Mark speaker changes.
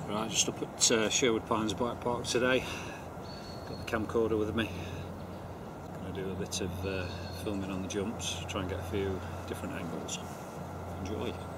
Speaker 1: Right, just up at Sherwood Pines Bike Park today. Got the camcorder with me. Going to do a bit of filming on the jumps, try and get a few different angles. Enjoy.